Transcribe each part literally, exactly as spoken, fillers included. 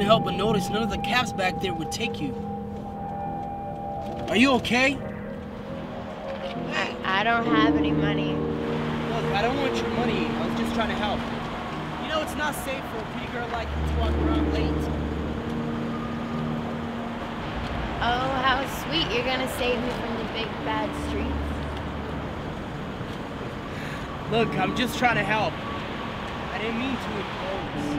help but notice none of the cabs back there would take you. Are you okay? I, I don't have any money. Look, I don't want your money. I was just trying to help. You know it's not safe for a pretty girl like you to walk around late. Oh, how sweet. You're gonna save me from the big bad streets. Look, I'm just trying to help. I didn't mean to impose.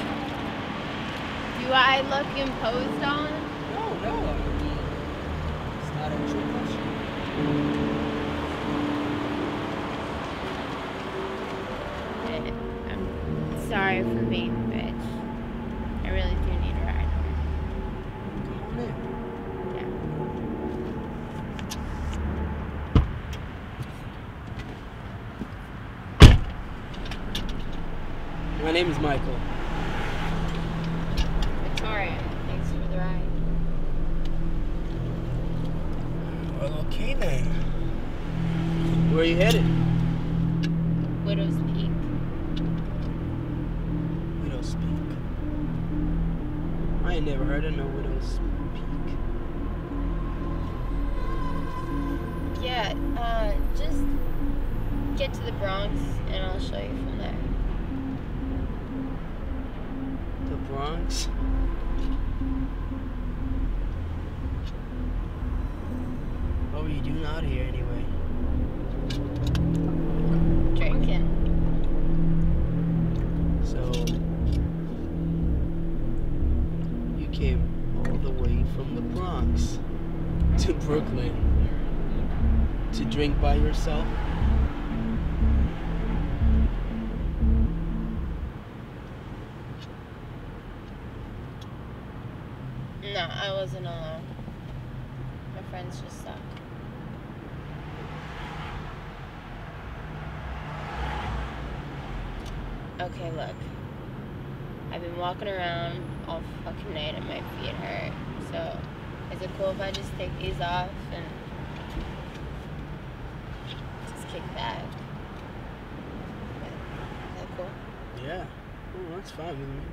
Do I look imposed on? No, no. It's not a true question. I'm sorry for being a bitch. I really do need a ride home. Come on in. My name is Michael. Victoria, thanks for the ride. Well, okay then. Where are you headed? Widow's Peak. Widow's Peak. I ain't never heard of no Widow's Peak. Yeah, uh, just get to the Bronx and I'll show you from there. The Bronx? What were you doing out here anyway? Drinking. So, you came all the way from the Bronx to Brooklyn to drink by yourself? No, I wasn't alone. My friends just stopped. Okay, look. I've been walking around all fucking night and my feet hurt. So, is it cool if I just take these off and just kick back? Is that cool? Yeah. Oh, that's fine with me.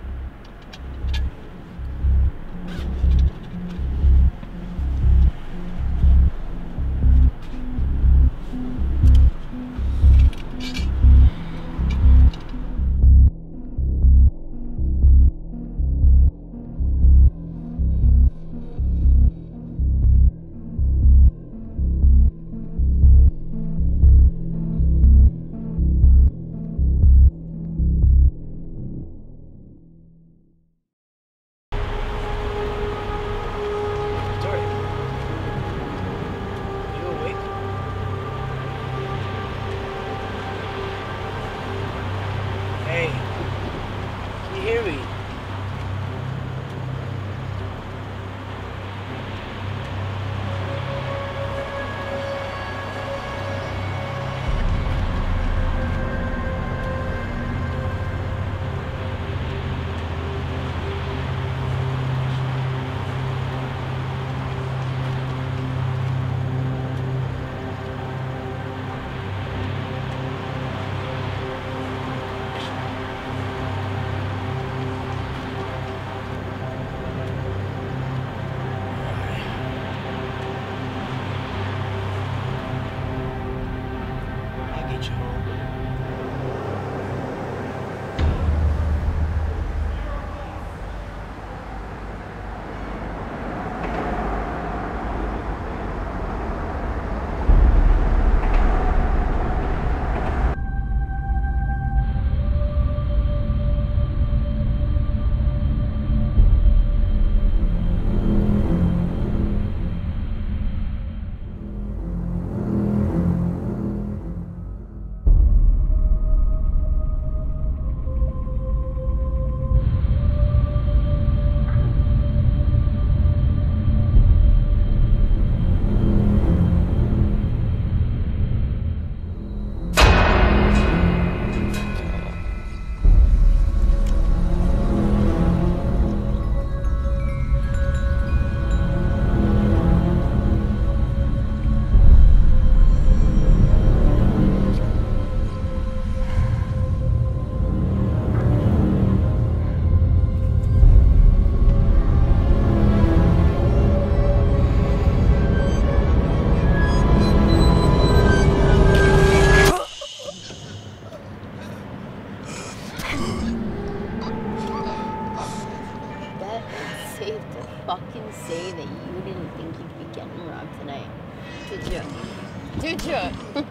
Yeah. Dude, sure.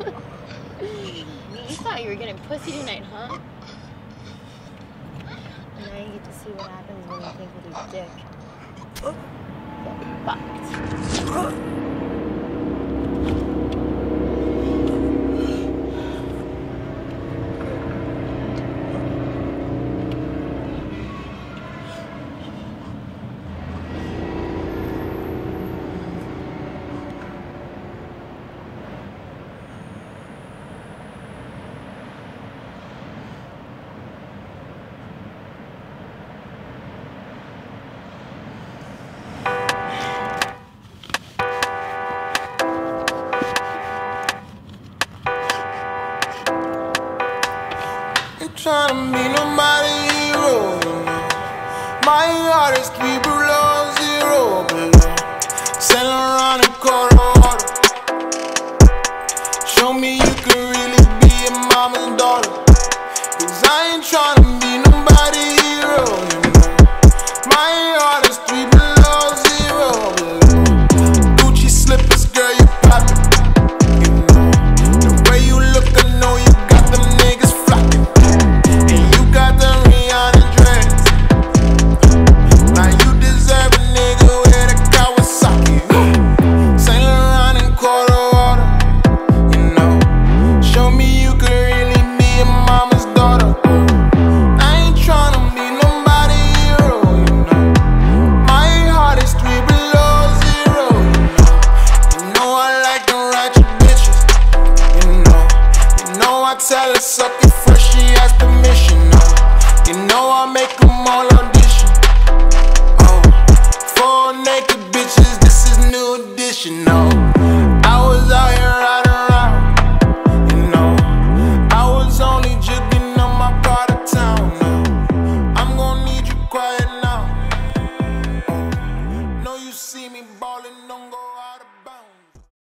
You thought you were getting pussy tonight, huh? And now you get to see what happens when you think with your dick. Get fucked. Trying to be nobody's hero. My heart is three